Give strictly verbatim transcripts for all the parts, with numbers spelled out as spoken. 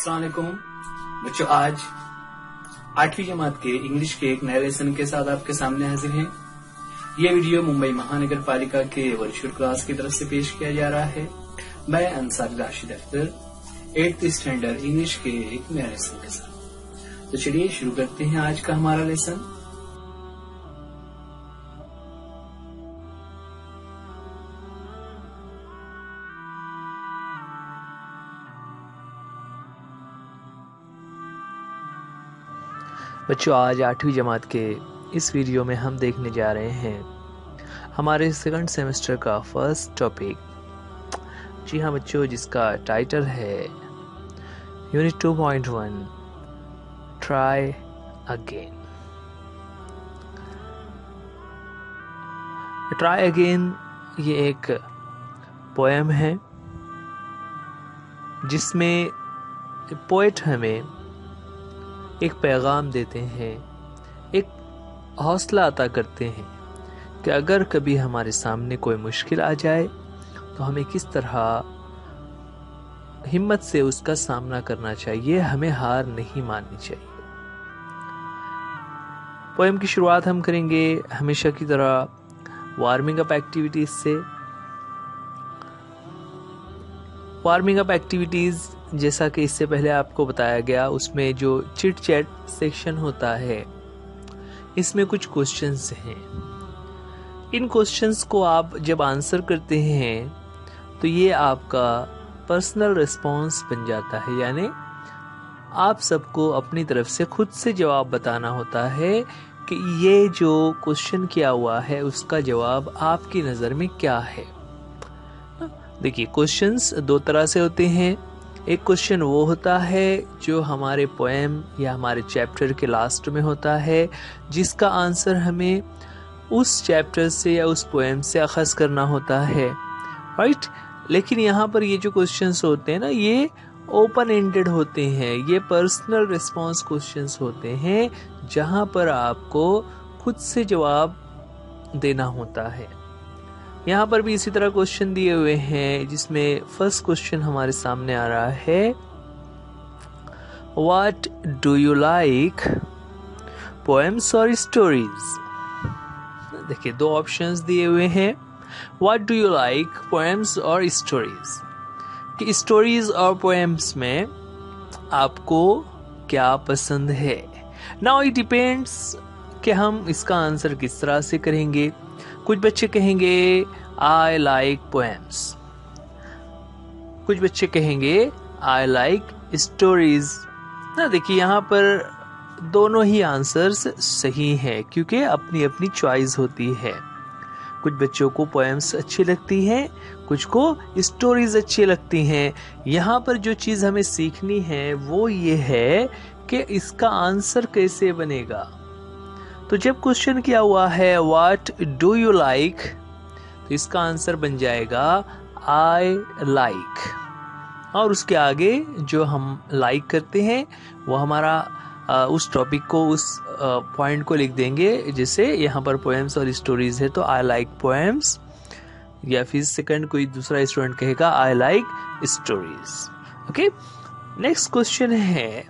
अस्सलाम वालेकुम बच्चों, आज आठवीं जमात के इंग्लिश के एक नए लेसन के साथ आपके सामने हाजिर हैं। यह वीडियो मुंबई महानगर पालिका के वर्चुअल क्लास की तरफ से पेश किया जा रहा है। मैं Ansar Rashid Akhtar, eighth standard English के एक नए लेसन के साथ। तो चलिए शुरू करते हैं आज का हमारा लेसन। बच्चों, आज आठवीं जमात के इस वीडियो में हम देखने जा रहे हैं हमारे सेकंड सेमेस्टर का फर्स्ट टॉपिक। जी हाँ बच्चों, जिसका टाइटल है unit two point one try again. Try again ये एक पोएम है जिसमें पोएट हमें एक पैगाम देते हैं, एक हौसला अता करते हैं कि अगर कभी हमारे सामने कोई मुश्किल आ जाए तो हमें किस तरह हिम्मत से उसका सामना करना चाहिए, हमें हार नहीं माननी चाहिए। पोएम की शुरुआत हम करेंगे हमेशा की तरह वार्मिंग अप एक्टिविटीज से। वार्मिंग अप एक्टिविटीज जैसा कि इससे पहले आपको बताया गया, उसमें जो चिट चैट सेक्शन होता है इसमें कुछ क्वेश्चंस हैं। इन क्वेश्चंस को आप जब आंसर करते हैं तो ये आपका पर्सनल रिस्पॉन्स बन जाता है, यानी आप सबको अपनी तरफ से खुद से जवाब बताना होता है कि ये जो क्वेश्चन किया हुआ है उसका जवाब आपकी नज़र में क्या है। देखिए, क्वेश्चंस दो तरह से होते हैं। एक क्वेश्चन वो होता है जो हमारे पोएम या हमारे चैप्टर के लास्ट में होता है, जिसका आंसर हमें उस चैप्टर से या उस पोएम से अखज़ करना होता है, राइट। लेकिन यहाँ पर ये जो क्वेश्चंस होते हैं ना, ये ओपन एंडेड होते हैं, ये पर्सनल रिस्पॉन्स क्वेश्चंस होते हैं जहाँ पर आपको खुद से जवाब देना होता है। यहाँ पर भी इसी तरह क्वेश्चन दिए हुए हैं, जिसमें फर्स्ट क्वेश्चन हमारे सामने आ रहा है, What do you like, poems or stories? देखिए, दो ऑप्शंस दिए हुए हैं, What do you like, poems or stories? कि स्टोरीज और पोएम्स में आपको क्या पसंद है। नाउ इट डिपेंड्स कि हम इसका आंसर किस तरह से करेंगे। कुछ बच्चे कहेंगे आई लाइक पोएम्स, कुछ बच्चे कहेंगे आई लाइक स्टोरीज ना। देखिए, यहाँ पर दोनों ही आंसर्स सही हैं क्योंकि अपनी अपनी चॉइस होती है। कुछ बच्चों को पोएम्स अच्छी लगती हैं, कुछ को स्टोरीज अच्छी लगती हैं। यहाँ पर जो चीज़ हमें सीखनी है वो ये है कि इसका आंसर कैसे बनेगा। तो जब क्वेश्चन किया हुआ है व्हाट डू यू लाइक, तो इसका आंसर बन जाएगा आई लाइक, और उसके आगे जो हम लाइक करते हैं वो हमारा आ, उस टॉपिक को, उस पॉइंट को लिख देंगे। जैसे यहाँ पर पोएम्स और स्टोरीज है तो आई लाइक पोएम्स, या फिर सेकंड कोई दूसरा स्टूडेंट कहेगा I like stories. Okay, next question है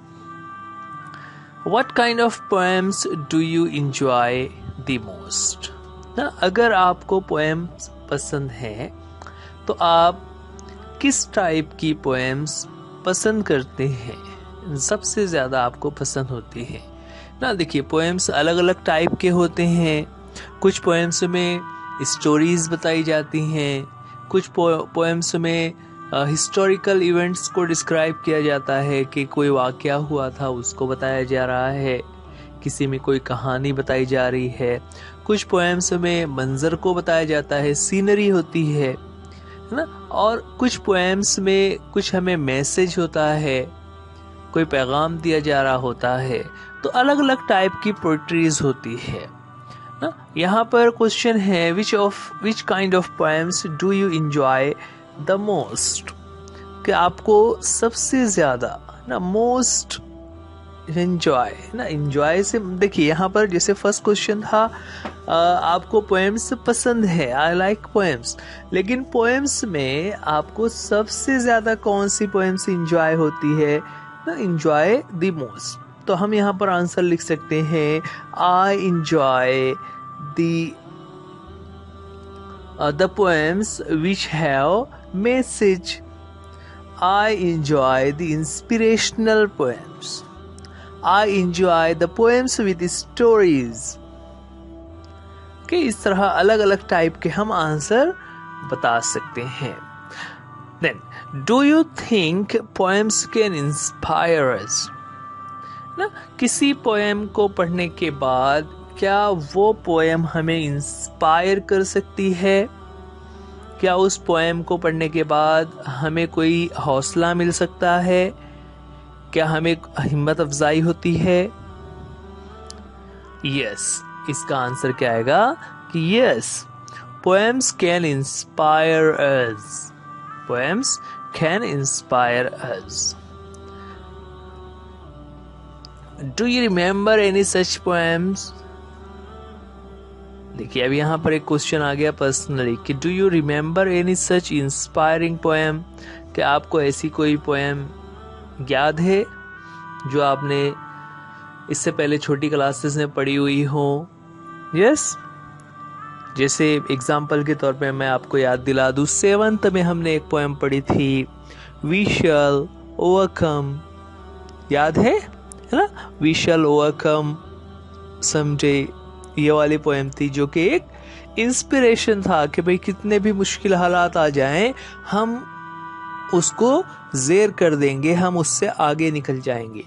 What kind of poems do you enjoy the most? ना, अगर आपको पोएम्स पसंद है तो आप किस टाइप की पोएम्स पसंद करते हैं, सबसे ज़्यादा आपको पसंद होती है ना। देखिए, पोएम्स अलग अलग टाइप के होते हैं। कुछ पोएम्स में स्टोरीज बताई जाती हैं, कुछ पोएम्स में हिस्टोरिकल uh, इवेंट्स को डिस्क्राइब किया जाता है कि कोई वाक़या हुआ था उसको बताया जा रहा है, किसी में कोई कहानी बताई जा रही है। कुछ पोएम्स में मंजर को बताया जाता है, सीनरी होती है ना। और कुछ पोएम्स में कुछ हमें मैसेज होता है, कोई पैगाम दिया जा रहा होता है। तो अलग अलग टाइप की पोएट्रीज होती है ना। यहाँ पर क्वेश्चन है which of which kind of poems do you enjoy the most, कि आपको सबसे ज्यादा ना, मोस्ट एंजॉय ना, एंजॉय से देखिए यहाँ पर जैसे फर्स्ट क्वेश्चन था आ, आपको पोएम्स पसंद है, आई लाइक पोएम्स, लेकिन पोएम्स में आपको सबसे ज्यादा कौन सी पोएम्स एंजॉय होती है, इंजॉय द मोस्ट, तो हम यहाँ पर आंसर लिख सकते हैं I enjoy the the poems which have message. I enjoy the inspirational poems. I enjoy the poems with stories. कि इस तरह अलग अलग टाइप के हम आंसर बता सकते हैं। Then do you think poems can inspire us? ना, किसी पोएम को पढ़ने के बाद क्या वो पोएम हमें इंस्पायर कर सकती है? क्या उस पोएम को पढ़ने के बाद हमें कोई हौसला मिल सकता है? क्या हमें हिम्मत अफजाई होती है? यस, इसका आंसर क्या आएगा कि yes, poems can inspire us. Poems can inspire us. Do you remember any such poems? देखिए अब यहाँ पर एक क्वेश्चन आ गया पर्सनली कि do you remember any such inspiring poem? क्या आपको ऐसी कोई पोएम याद है जो आपने इससे पहले छोटी क्लासेस में पढ़ी हुई हो? यस, जैसे एग्जाम्पल के तौर पे मैं आपको याद दिला दूं, सेवंथ में हमने एक पोएम पढ़ी थी, वी शैल ओवरकम। याद है है ना? वी शैल ओवरकम समडे, ये वाली पोएम थी जो कि एक इंस्पिरेशन था कि भाई कितने भी मुश्किल हालात आ जाएं हम उसको ज़ेर कर देंगे, हम उससे आगे निकल जाएंगे।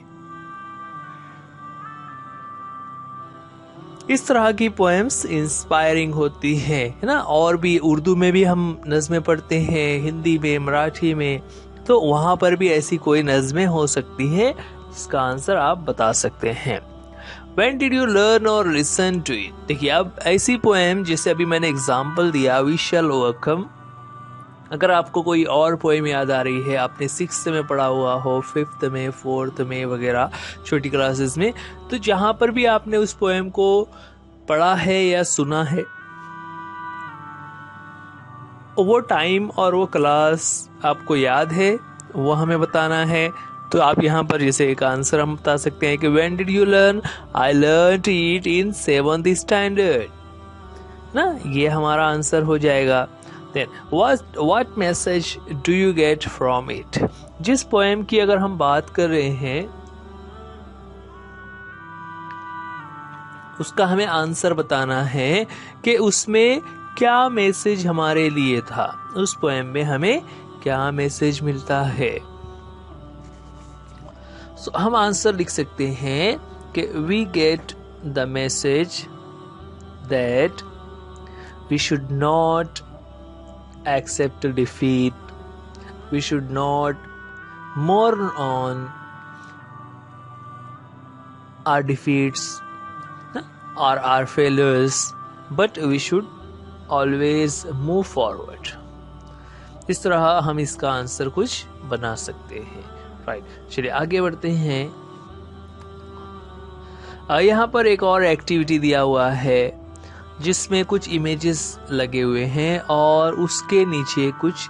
इस तरह की पोएम्स इंस्पायरिंग होती है है ना? और भी उर्दू में भी हम नज़में पढ़ते हैं, हिंदी में, मराठी में, तो वहां पर भी ऐसी कोई नज़में हो सकती है जिसका आंसर आप बता सकते हैं। When did you learn or listen to it? देखिए अब ऐसी पोएम जैसे अभी मैंने एग्जाम्पल दिया, We shall overcome, अगर आपको कोई और पोएम याद आ रही है, आपने सिक्स्थ में पढ़ा हुआ हो, फिफ्थ में, फोर्थ में वगैरह छोटी क्लासेस में, तो जहां पर भी आपने उस पोएम को पढ़ा है या सुना है, वो टाइम और वो क्लास आपको याद है, वो हमें बताना है। तो आप यहाँ पर जैसे एक आंसर हम बता सकते हैं कि When did you learn? I learned it in seventh standard, ना, ये हमारा आंसर हो जाएगा। Then what what message do you get from it? जिस पोएम की अगर हम बात कर रहे हैं उसका हमें आंसर बताना है कि उसमें क्या मैसेज हमारे लिए था, उस पोएम में हमें क्या मैसेज मिलता है। So, हम आंसर लिख सकते हैं कि we get the message that we should not accept defeat, we should not mourn on our defeats or our failures, but we should always move forward। इस तरह हम इसका आंसर कुछ बना सकते हैं। राइट, चलिए आगे बढ़ते हैं। यहाँ पर एक और एक्टिविटी दिया हुआ है जिसमें कुछ इमेजेस लगे हुए हैं और उसके नीचे कुछ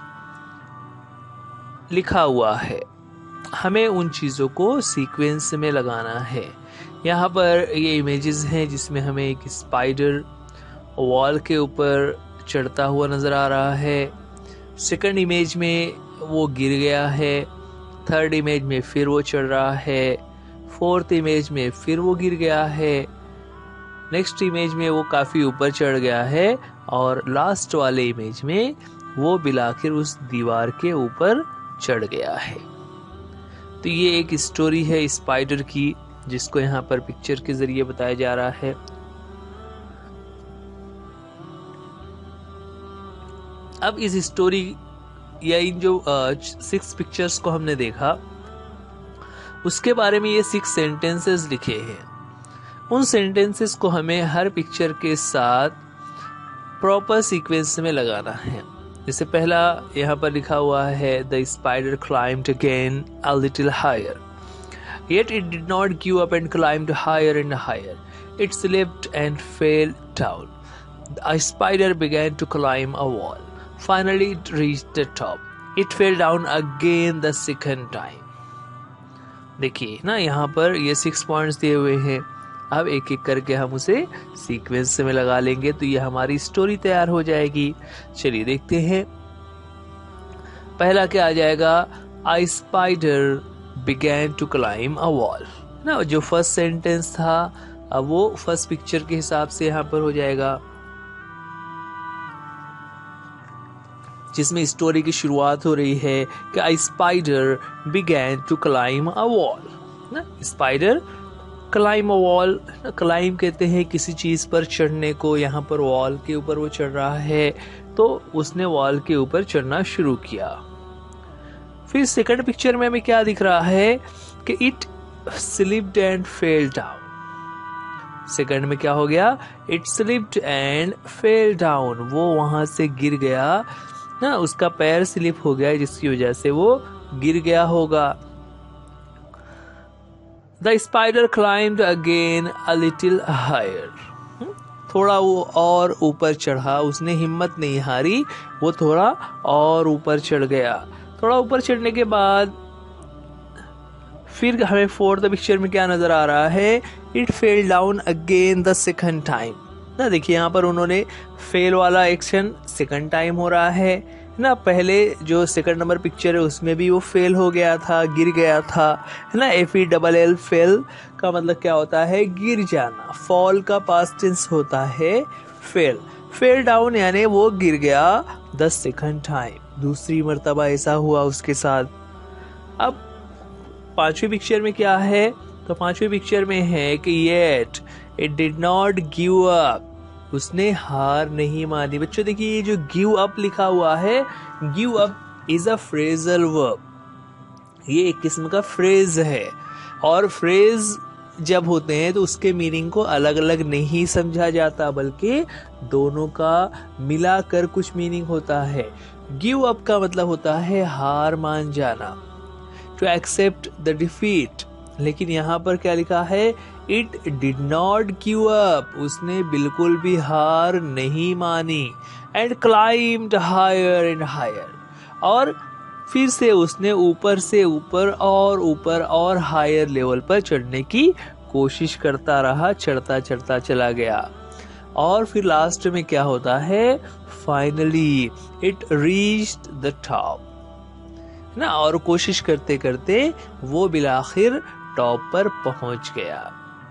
लिखा हुआ है। हमें उन चीज़ों को सीक्वेंस में लगाना है। यहाँ पर ये इमेजेस हैं जिसमें हमें एक स्पाइडर वॉल के ऊपर चढ़ता हुआ नज़र आ रहा है। सेकंड इमेज में वो गिर गया है, थर्ड इमेज में फिर वो चढ़ रहा है, फोर्थ इमेज में फिर वो गिर गया है, नेक्स्ट इमेज में वो काफ़ी ऊपर चढ़ गया है और लास्ट वाले इमेज में वो बिलाखिर उस दीवार के ऊपर चढ़ गया है। तो ये एक स्टोरी है स्पाइडर की जिसको यहाँ पर पिक्चर के जरिए बताया जा रहा है। अब इस स्टोरी या इन जो सिक्स पिक्चर्स को हमने देखा उसके बारे में ये सिक्स सेंटेंसेस लिखे हैं। उन सेंटेंसेस को हमें हर पिक्चर के साथ प्रॉपर सीक्वेंस में लगाना है। जैसे पहला यहाँ पर लिखा हुआ है the spider climbed again a little higher yet it did not give up and climbed higher and higher. It slipped and fell down. A spider began to climb a wall. Finally it reached the top. It fell down again the second time. देखिए ना, यहाँ पर ये six points दिए हुए हैं। अब एक एक करके हम उसे सीक्वेंस में लगा लेंगे तो ये हमारी स्टोरी तैयार हो जाएगी। चलिए देखते हैं। पहला क्या आ जाएगा, I spider began to climb a wall ना। जो फर्स्ट सेंटेंस था अब वो फर्स्ट पिक्चर के हिसाब से यहाँ पर हो जाएगा, जिसमें स्टोरी की शुरुआत हो रही है कि I spider began to climb a wall ना। Spider climb a wall, climb कहते हैं किसी चीज पर चढ़ने को, यहाँ पर वॉल के ऊपर वो चढ़ रहा है तो उसने वॉल के ऊपर चढ़ना शुरू किया। फिर सेकंड पिक्चर में हमें क्या दिख रहा है कि it slipped and fell down. Second में क्या हो गया, it slipped and fell down, वो वहां से गिर गया ना, उसका पैर स्लिप हो गया जिसकी वजह से वो गिर गया होगा। The spider climbed again a little higher, थोड़ा वो और ऊपर चढ़ा, उसने हिम्मत नहीं हारी, वो थोड़ा और ऊपर चढ़ गया। थोड़ा ऊपर चढ़ने के बाद फिर हमें फोर्थ पिक्चर में क्या नजर आ रहा है, it fell down again the second time ना। देखिए यहाँ पर उन्होंने फेल वाला एक्शन सेकंड टाइम हो रहा है ना। पहले जो सेकंड नंबर पिक्चर है उसमें भी वो फेल हो गया था, गिर गया था है ना। F E double L fell का मतलब क्या होता है, गिर जाना। फॉल का पास्ट टेंस होता है फेल। फेल डाउन यानी वो गिर गया द सेकंड टाइम, दूसरी मर्तबा ऐसा हुआ उसके साथ। अब पांचवी पिक्चर में क्या है, तो पांचवी पिक्चर में है कि yet it did not give up, उसने हार नहीं मानी। बच्चों देखिए ये जो गिव अप लिखा हुआ है, give up is a phrasal verb, ये एक किस्म का फ्रेज है। और फ्रेज जब होते हैं तो उसके मीनिंग को अलग अलग नहीं समझा जाता, बल्कि दोनों का मिलाकर कुछ मीनिंग होता है। गिव अप का मतलब होता है हार मान जाना, टू एक्सेप्ट द डिफीट। लेकिन यहाँ पर क्या लिखा है, it did not give up, उसने बिल्कुल भी हार नहीं मानी। And climbed higher and higher, और फिर से उसने ऊपर से ऊपर और ऊपर और हायर लेवल पर चढ़ने की कोशिश करता रहा, चढ़ता चढ़ता चला गया। और फिर लास्ट में क्या होता है, finally it reached the top ना। और कोशिश करते करते वो बिलाखिर टॉप पर पहुंच गया।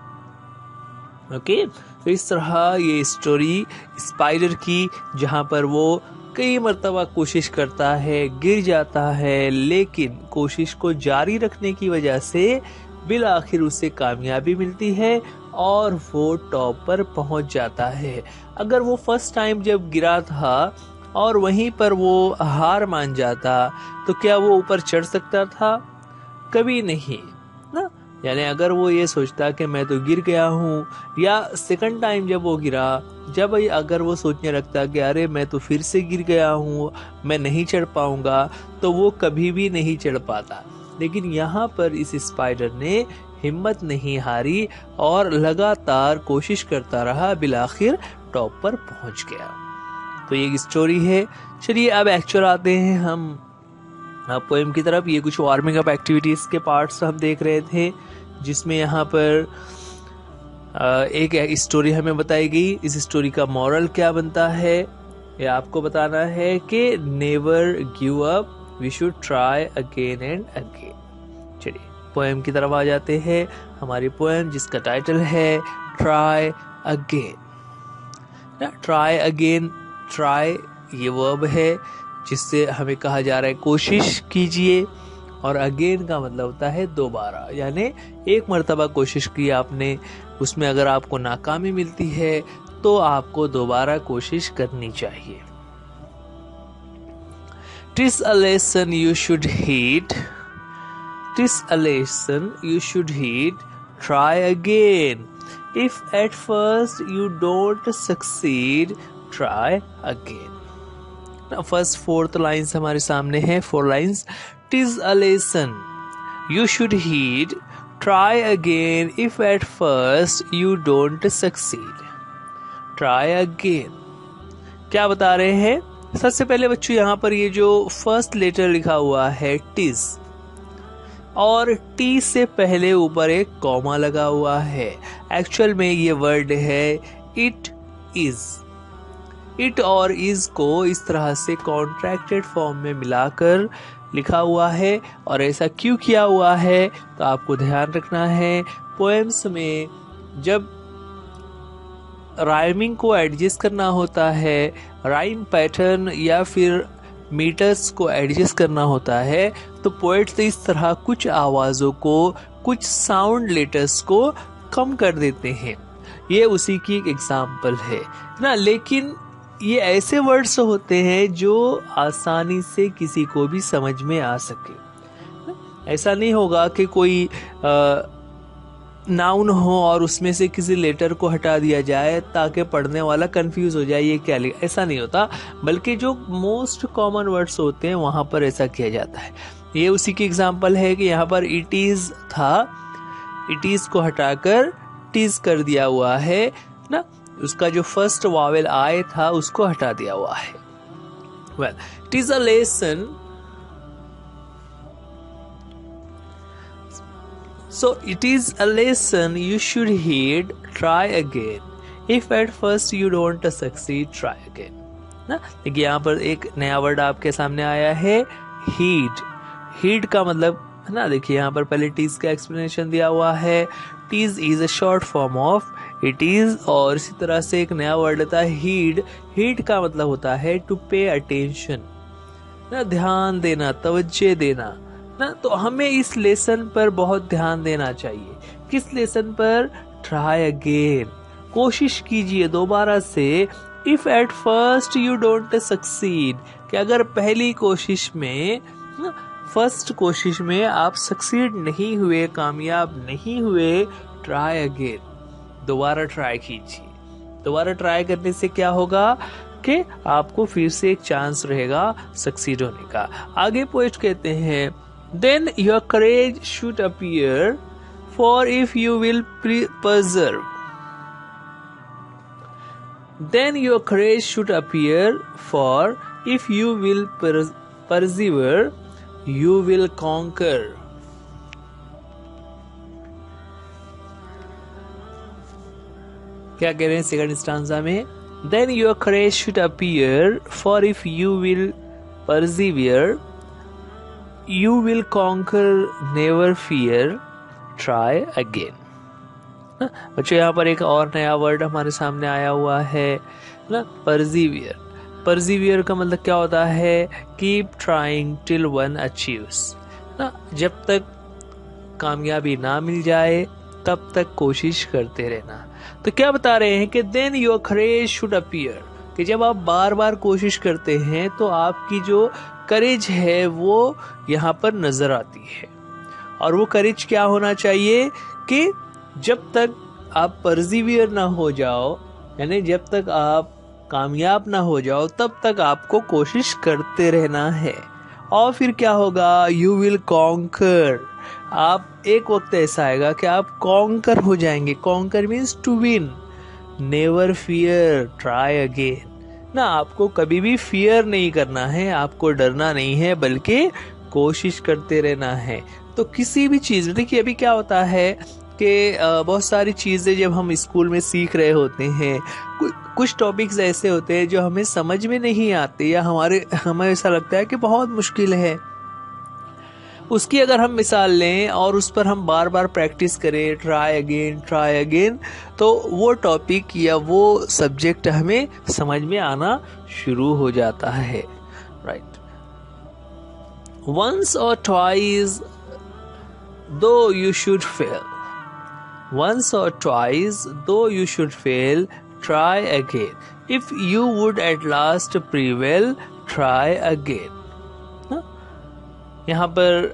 ओके, तो इस तरह ये स्टोरी स्पाइडर की, जहां पर वो कई मर्तबा कोशिश करता है, गिर जाता है, लेकिन कोशिश को जारी रखने की वजह से बिलाखिर उसे कामयाबी मिलती है और वो टॉप पर पहुंच जाता है। अगर वो फर्स्ट टाइम जब गिरा था और वहीं पर वो हार मान जाता तो क्या वो ऊपर चढ़ सकता था? कभी नहीं ना। यानी अगर वो ये सोचता कि मैं तो गिर गया हूँ, या सेकंड टाइम जब वो गिरा, जब अगर वो सोचने लगता कि अरे मैं तो फिर से गिर गया हूँ, मैं नहीं चढ़ पाऊंगा, तो वो कभी भी नहीं चढ़ पाता। लेकिन यहाँ पर इस स्पाइडर ने हिम्मत नहीं हारी और लगातार कोशिश करता रहा, बिलाखिर टॉप पर पहुंच गया। तो ये एक स्टोरी है। चलिए अब एक्चुअल आते हैं हम पोएम की तरफ। ये कुछ वार्मिंग अप एक्टिविटीज के पार्ट्स हम देख रहे थे, जिसमें यहाँ पर एक स्टोरी हमें बताई गई। इस स्टोरी का मॉरल क्या बनता है, ये आपको बताना है कि never give up, we should try again and again. चलिए पोएम की तरफ आ जाते हैं। हमारी पोएम जिसका टाइटल है try again. Try again, try ये वर्ब है जिससे हमें कहा जा रहा है कोशिश कीजिए, और अगेन का मतलब होता है दोबारा। यानी एक मर्तबा कोशिश की आपने, उसमें अगर आपको नाकामी मिलती है तो आपको दोबारा कोशिश करनी चाहिए। TISS a lesson you should heed, TISS a lesson you should heed, try again. If at first you don't succeed, try again. First fourth lines हमारे सामने है, four lines. TISS a lesson you should heed, try again. If at first you don't succeed, try again. क्या बता रहे हैं? सबसे पहले बच्चों यहाँ पर ये जो फर्स्ट लेटर लिखा हुआ है टिस, और टी से पहले ऊपर एक कॉमा लगा हुआ है। एक्चुअल में ये वर्ड है इट इज। इट और इज को इस तरह से कॉन्ट्रैक्टेड फॉर्म में मिलाकर लिखा हुआ है। और ऐसा क्यों किया हुआ है तो आपको ध्यान रखना है, पोएम्स में जब राइमिंग को एडजस्ट करना होता है, राइम पैटर्न या फिर मीटर्स को एडजस्ट करना होता है, तो पोएट्स इस तरह कुछ आवाजों को, कुछ साउंड लेटर्स को कम कर देते हैं। ये उसी की एक एग्जाम्पल है ना। लेकिन ये ऐसे वर्ड्स होते हैं जो आसानी से किसी को भी समझ में आ सके। ऐसा नहीं होगा कि कोई आ, नाउन हो और उसमें से किसी लेटर को हटा दिया जाए ताकि पढ़ने वाला कंफ्यूज हो जाए ये क्या लिखा, ऐसा नहीं होता। बल्कि जो मोस्ट कॉमन वर्ड्स होते हैं वहां पर ऐसा किया जाता है। ये उसी की एग्जांपल है कि यहाँ पर इट इज था, इट इज को हटाकर टीज कर दिया हुआ है ना। उसका जो फर्स्ट वावेल आए था उसको हटा दिया हुआ है। Well, it is a lesson, so it is a lesson you should heed, try again. If at first you don't succeed, try again. ना देखिए यहाँ पर एक नया वर्ड आपके सामने आया है heed. heed का मतलब है ना, देखिए यहाँ पर पहले टीज का एक्सप्लेनेशन दिया हुआ है। Tease is a short form of it is. और इसी तरह से एक नया वर्ड आता है heed. heed का मतलब होता है to pay attention, ना ध्यान देना, तवज्जो देना ना। तो हमें इस लेसन पर बहुत ध्यान देना चाहिए। किस लेसन पर? ट्राई अगेन, कोशिश कीजिए दोबारा से। If at first you don't succeed, कि अगर पहली कोशिश में, फर्स्ट कोशिश में आप सक्सीड नहीं हुए, कामयाब नहीं हुए, ट्राई अगेन, दोबारा ट्राई कीजिए। दोबारा ट्राई करने से क्या होगा कि आपको फिर से एक चांस रहेगा सक्सीड होने का। आगे पोएट कहते हैं, then your courage should appear, for if you will persevere, then your courage should appear, for if you will persevere, you will conquer. क्या कह रहे हैं सेकंड स्टांजा में? then your courage should appear, for if you will persevere, you will conquer, never fear, try again. बच्चों यहाँ पर एक और नया वर्ड हमारे सामने आया हुआ है ना, परजीवियर। परजीवियर का मतलब क्या होता है? Keep trying till one achieves ना, जब तक कामयाबी ना मिल जाए तब तक कोशिश करते रहना। तो क्या बता रहे हैं कि then your courage should appear, कि जब आप बार बार कोशिश करते हैं तो आपकी जो करेज है वो यहाँ पर नजर आती है। और वो करेज क्या होना चाहिए कि जब तक आप परजीवियर ना हो जाओ, यानी जब तक आप कामयाब ना हो जाओ तब तक आपको कोशिश करते रहना है। और फिर क्या होगा? यू विल कॉन्कर, आप एक वक्त ऐसा आएगा कि आप कॉन्कर हो जाएंगे। Conquer means to win. Never fear, try again ना, आपको कभी भी फियर नहीं करना है, आपको डरना नहीं है, बल्कि कोशिश करते रहना है। तो किसी भी चीज, देखिए अभी क्या होता है कि बहुत सारी चीजें जब हम स्कूल में सीख रहे होते हैं, कुछ टॉपिक्स ऐसे होते हैं जो हमें समझ में नहीं आते या हमारे हमें ऐसा लगता है कि बहुत मुश्किल है। उसकी अगर हम मिसाल लें और उस पर हम बार बार प्रैक्टिस करें, ट्राई अगेन ट्राई अगेन, तो वो टॉपिक या वो सब्जेक्ट हमें समझ में आना शुरू हो जाता है। Right, once or twice though you should fail, once or twice though you should fail, try again, if you would at last prevail, try again. यहाँ पर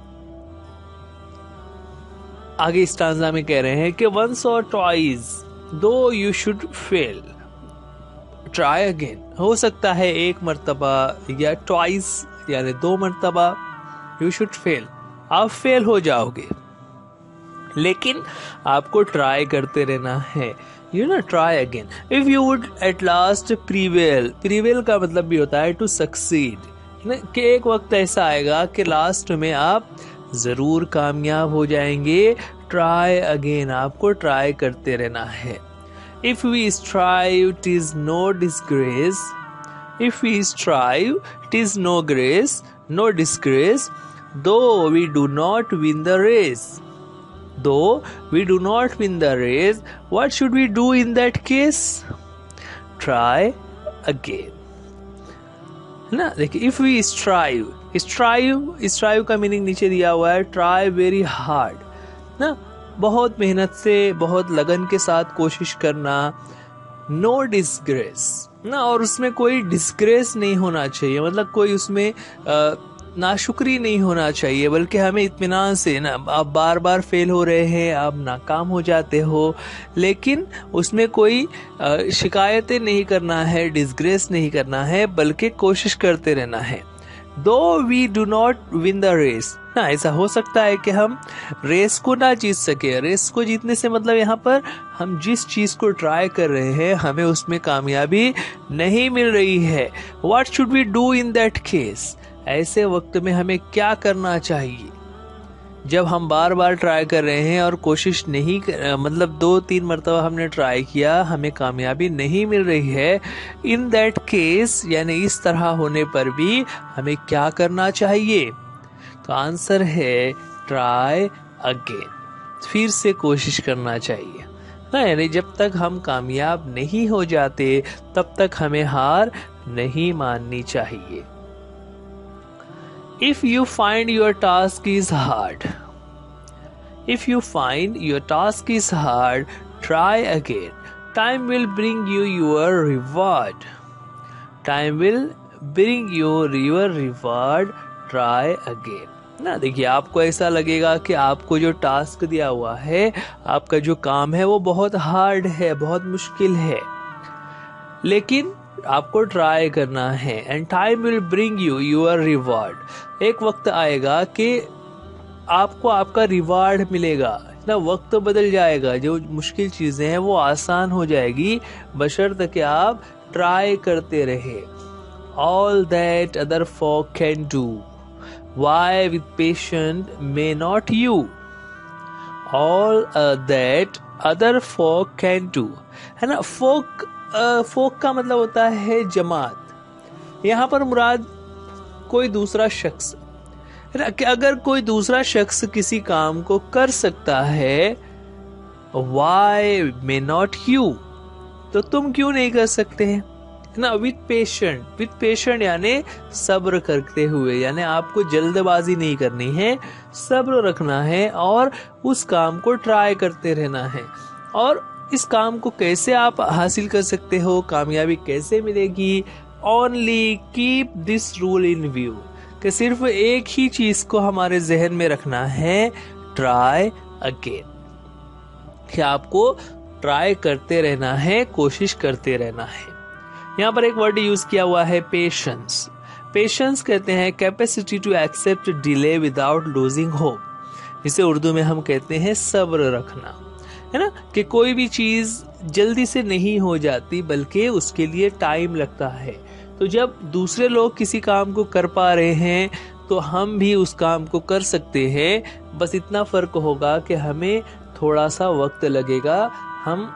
आगे स्टांजा में कह रहे हैं कि once or twice though you should fail, try again. हो सकता है एक मर्तबा या ट्वाइस यानी दो मर्तबा यू शुड फेल, आप फेल हो जाओगे, लेकिन आपको ट्राई करते रहना है। You know, try again, if you would at last prevail. Prevail का मतलब भी होता है टू सक्सीड, कि एक वक्त ऐसा आएगा कि लास्ट में आप जरूर कामयाब हो जाएंगे। ट्राई अगेन, आपको ट्राई करते रहना है। If we strive it is no disgrace, if we strive it is no grace, no disgrace, though we do not win the race, though we do not win the race, what should we do in that case? Try again, है ना। देखिए, if we strive, strive strive का meaning नीचे दिया हुआ है, try very hard ना, बहुत मेहनत से, बहुत लगन के साथ कोशिश करना। नो डिस्ग्रेस ना, और उसमें कोई डिस्ग्रेस नहीं होना चाहिए, मतलब कोई उसमें आ, नाशुक्री नहीं होना चाहिए, बल्कि हमें इत्मीनान से ना, आप बार बार फेल हो रहे हैं, आप नाकाम हो जाते हो, लेकिन उसमें कोई शिकायतें नहीं करना है, डिस्ग्रेस नहीं करना है, बल्कि कोशिश करते रहना है। Though we do not win the race ना, ऐसा हो सकता है कि हम रेस को ना जीत सके। रेस को जीतने से मतलब यहाँ पर हम जिस चीज को ट्राई कर रहे हैं हमें उसमें कामयाबी नहीं मिल रही है। What should we do in that case? ऐसे वक्त में हमें क्या करना चाहिए? जब हम बार बार ट्राई कर रहे हैं और कोशिश नहीं कर, मतलब दो तीन मरतबा हमने ट्राई किया, हमें कामयाबी नहीं मिल रही है, इन दैट केस यानी इस तरह होने पर भी हमें क्या करना चाहिए? तो आंसर है ट्राई अगेन, फिर से कोशिश करना चाहिए ना, यानी जब तक हम कामयाब नहीं हो जाते तब तक हमें हार नहीं माननी चाहिए। If you find your task is hard, if you find your task is hard, try again. Time will bring you your reward. Time will bring you your reward. Try again. ना, देखिए, आपको ऐसा लगेगा कि आपको जो टास्क दिया हुआ है, आपका जो काम है वो बहुत हार्ड है, बहुत मुश्किल है, लेकिन आपको ट्राई करना है। And time will bring you your reward, एक वक्त आएगा कि आपको आपका रिवार्ड मिलेगा ना, वक्त बदल जाएगा, जो मुश्किल चीजें हैं वो आसान हो जाएगी, बशर्ते कि आप ट्राई करते रहे। All that other folk can do, why with patient may not you? All uh, that other folk can do, है ना। folk फोक uh, का मतलब होता है जमात। यहाँ पर मुराद कोई दूसरा शख्स, कि अगर कोई दूसरा शख्स किसी काम को कर सकता है, why may not you, तो तुम क्यों नहीं कर सकते हैं ना। विथ पेशेंट, विथ पेशेंट यानी सब्र करते हुए, यानी आपको जल्दबाजी नहीं करनी है, सब्र रखना है और उस काम को ट्राई करते रहना है। और इस काम को कैसे आप हासिल कर सकते हो, कामयाबी कैसे मिलेगी? Only keep this rule in view, कि सिर्फ एक ही चीज को हमारे जहन में रखना है, ट्राई अगेन, कि आपको ट्राई करते रहना है, कोशिश करते रहना है। यहाँ पर एक वर्ड यूज किया हुआ है, पेशेंस। पेशेंस कहते हैं capacity to accept delay without losing hope, जिसे उर्दू में हम कहते हैं सब्र रखना, है ना। कि कोई भी चीज जल्दी से नहीं हो जाती, बल्कि उसके लिए टाइम लगता है। तो जब दूसरे लोग किसी काम को कर पा रहे हैं तो हम भी उस काम को कर सकते हैं, बस इतना फर्क होगा कि हमें थोड़ा सा वक्त लगेगा, हम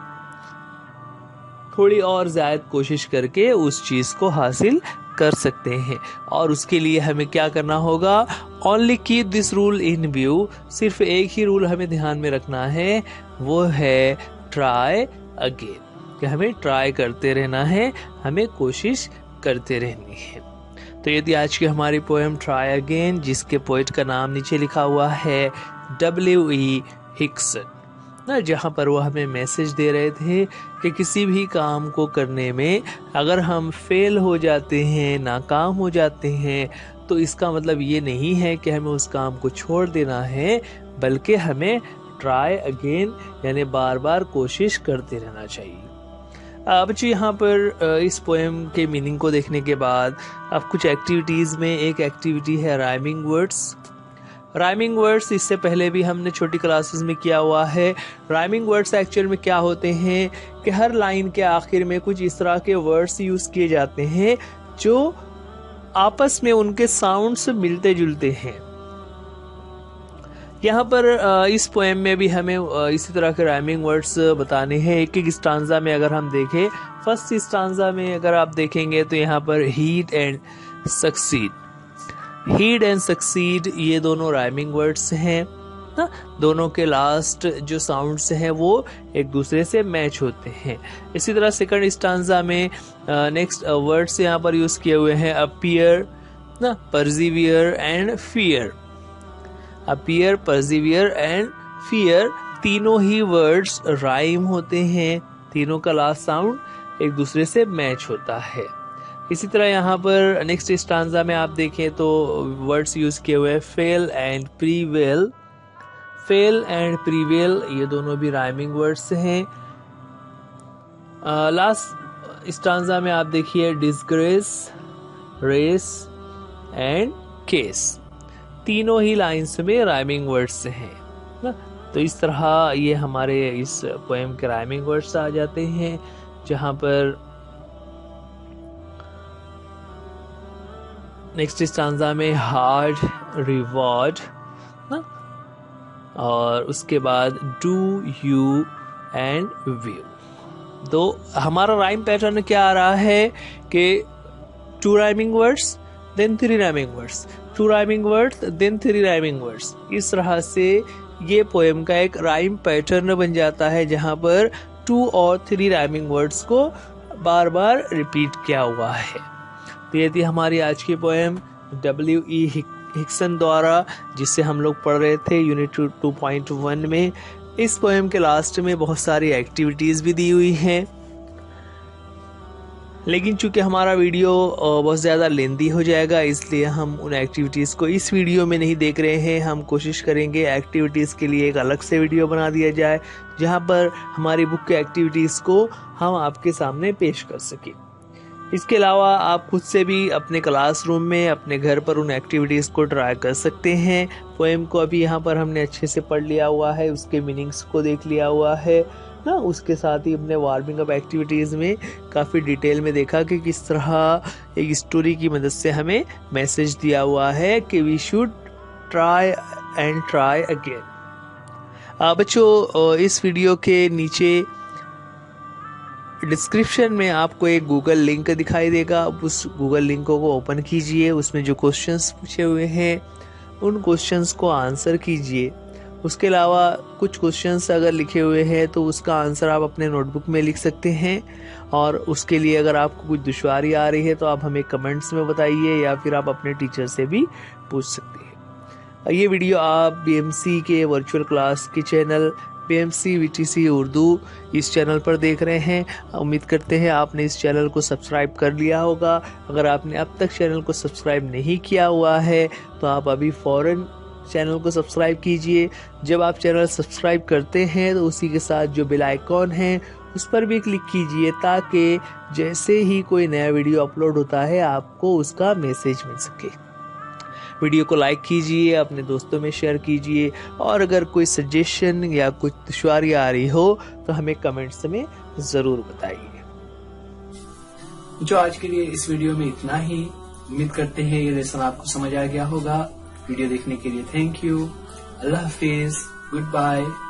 थोड़ी और ज्यादा कोशिश करके उस चीज को हासिल कर सकते हैं। और उसके लिए हमें क्या करना होगा? Only keep this rule in view, सिर्फ एक ही रूल हमें ध्यान में रखना है, वो है ट्राई अगेन, कि हमें ट्राई करते रहना है, हमें कोशिश करते रहनी है। तो यदि आज की हमारी पोएम ट्राई अगेन, जिसके पोएट का नाम नीचे लिखा हुआ है डब्ल्यू ई हिक्सन ना, जहाँ पर वो हमें मैसेज दे रहे थे कि किसी भी काम को करने में अगर हम फेल हो जाते हैं, नाकाम हो जाते हैं, तो इसका मतलब ये नहीं है कि हमें उस काम को छोड़ देना है, बल्कि हमें ट्राई अगेन यानी बार बार कोशिश करते रहना चाहिए। अब जी यहाँ पर इस पोएम के मीनिंग को देखने के बाद अब कुछ एक्टिविटीज में एक एक्टिविटी है राइमिंग वर्ड्स। राइमिंग वर्ड्स इससे पहले भी हमने छोटी क्लासेस में किया हुआ है। राइमिंग वर्ड्स एक्चुअल में क्या होते हैं कि हर लाइन के आखिर में कुछ इस तरह के वर्ड्स यूज किए जाते हैं जो आपस में उनके साउंड से मिलते जुलते हैं, यहाँ पर इस पोएम में भी हमें इसी तरह के राइमिंग वर्ड्स बताने हैं। एक एक स्टांजा में अगर हम देखें, फर्स्ट स्टांजा में अगर आप देखेंगे तो यहाँ पर heed and succeed, heed and succeed ये दोनों राइमिंग वर्ड्स हैं ना। दोनों के लास्ट जो साउंड्स हैं वो एक दूसरे से मैच होते हैं। इसी तरह सेकंड स्टांजा में नेक्स्ट वर्ड्स यहाँ पर यूज किए हुए हैं अपीयर ना, persevere and fear. Appear, persevere and fear तीनों ही वर्ड्स राइम होते हैं, तीनों का लास्ट साउंड एक दूसरे से मैच होता है। इसी तरह यहाँ पर नेक्स्ट स्टांजा में आप देखें तो वर्ड्स यूज किए हुए हैं fail and prevail. Fail and prevail ये दोनों भी राइमिंग वर्ड्स हैं। लास्ट स्टांजा में आप देखिए डिस्ग्रेस, रेस एंड केस, तीनों ही लाइंस में राइमिंग वर्ड्स हैं ना। तो इस तरह ये हमारे इस पोएम के राइमिंग वर्ड्स आ जाते हैं, जहां पर नेक्स्ट स्टांजा में हार्ड, रिवॉर्ड ना, और उसके बाद डू, यू एंड व्यू। तो हमारा राइम पैटर्न क्या आ रहा है कि two rhyming words then three rhyming words, two rhyming words then three rhyming words. इस तरह से ये पोएम का एक राइम पैटर्न बन जाता है, जहां पर टू और थ्री राइमिंग वर्ड्स को बार बार रिपीट किया हुआ है। तो ये थी हमारी आज की पोएम डब्ल्यू ई हिक्सन द्वारा, जिससे हम लोग पढ़ रहे थे यूनिट टू पॉइंट वन में। इस पोएम के लास्ट में बहुत सारी एक्टिविटीज भी दी हुई हैं, लेकिन चूंकि हमारा वीडियो बहुत ज़्यादा लेंदी हो जाएगा, इसलिए हम उन एक्टिविटीज़ को इस वीडियो में नहीं देख रहे हैं। हम कोशिश करेंगे एक्टिविटीज़ के लिए एक अलग से वीडियो बना दिया जाए, जहां पर हमारी बुक के एक्टिविटीज़ को हम आपके सामने पेश कर सकें। इसके अलावा आप खुद से भी अपने क्लासरूम में, अपने घर पर उन एक्टिविटीज़ को ट्राई कर सकते हैं। पोएम को अभी यहाँ पर हमने अच्छे से पढ़ लिया हुआ है, उसके मीनिंग्स को देख लिया हुआ है ना। उसके साथ ही अपने वार्मिंग अप एक्टिविटीज़ में काफ़ी डिटेल में देखा कि किस तरह एक स्टोरी की मदद से हमें मैसेज दिया हुआ है कि we should try and try again. बच्चों, इस वीडियो के नीचे डिस्क्रिप्शन में आपको एक गूगल लिंक दिखाई देगा। उस गूगल लिंक को ओपन कीजिए, उसमें जो क्वेश्चंस पूछे हुए हैं उन क्वेश्चंस को आंसर कीजिए। उसके अलावा कुछ क्वेश्चंस अगर लिखे हुए हैं तो उसका आंसर आप अपने नोटबुक में लिख सकते हैं, और उसके लिए अगर आपको कुछ दुश्वारी आ रही है तो आप हमें कमेंट्स में बताइए, या फिर आप अपने टीचर से भी पूछ सकते हैं। ये वीडियो आप बीएमसी के वर्चुअल क्लास के चैनल बीएमसी वीटीसी उर्दू इस चैनल पर देख रहे हैं। उम्मीद करते हैं आपने इस चैनल को सब्सक्राइब कर लिया होगा। अगर आपने अब तक चैनल को सब्सक्राइब नहीं किया हुआ है तो आप अभी फौरन चैनल को सब्सक्राइब कीजिए। जब आप चैनल सब्सक्राइब करते हैं तो उसी के साथ जो बेल आइकॉन है उस पर भी क्लिक कीजिए, ताकि जैसे ही कोई नया वीडियो अपलोड होता है आपको उसका मैसेज मिल सके। वीडियो को लाइक कीजिए, अपने दोस्तों में शेयर कीजिए, और अगर कोई सजेशन या कुछ दुश्वारी आ रही हो तो हमें कमेंट्स में जरूर बताइए। जो आज के लिए इस वीडियो में इतना ही। उम्मीद करते हैं ये लेसन आपको समझ आ गया होगा। वीडियो देखने के लिए थैंक यू। अल्लाह हाफिज, गुड बाय।